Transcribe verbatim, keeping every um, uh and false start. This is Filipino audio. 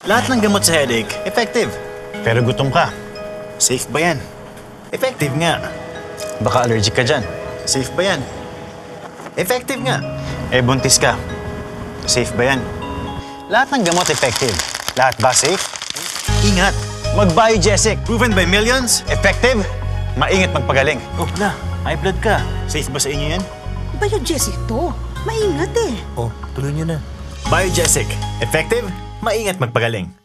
Lahat ng gamot sa headache, effective. Pero gutom ka. Safe ba yan? Effective nga. Baka allergic ka dyan. Safe ba yan? Effective nga. Eh, buntis ka. Safe ba yan? Lahat ng gamot effective. Lahat ba safe? Ingat. Mag-Biogesic. Proven by millions. Effective. Maingat magpagaling. Oh, na. High blood ka. Safe ba sa inyo yan? Biogesic to. Maingat eh. Oh, tuloy nyo na. Biogesic. Effective. Maingat magpagaling.